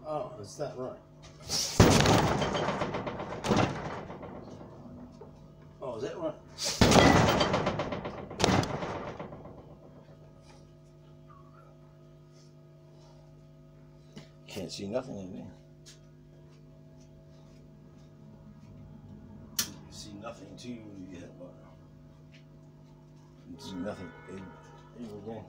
Oh, is that right? Oh, is that right? Can't see nothing in there. You see nothing too yet, but you see nothing even again.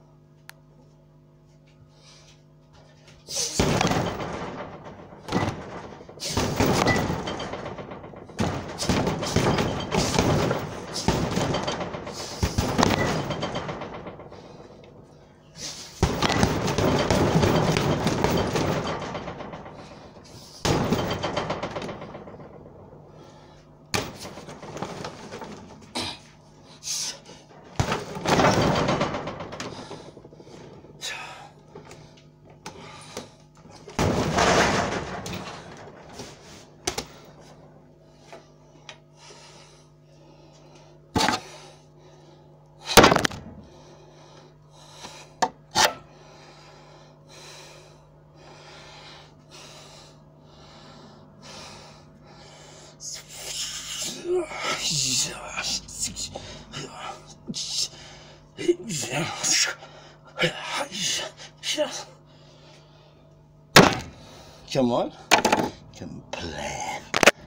Come on, come plan.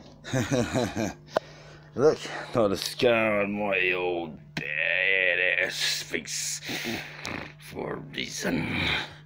Look, not a scar on my old badass face for a reason.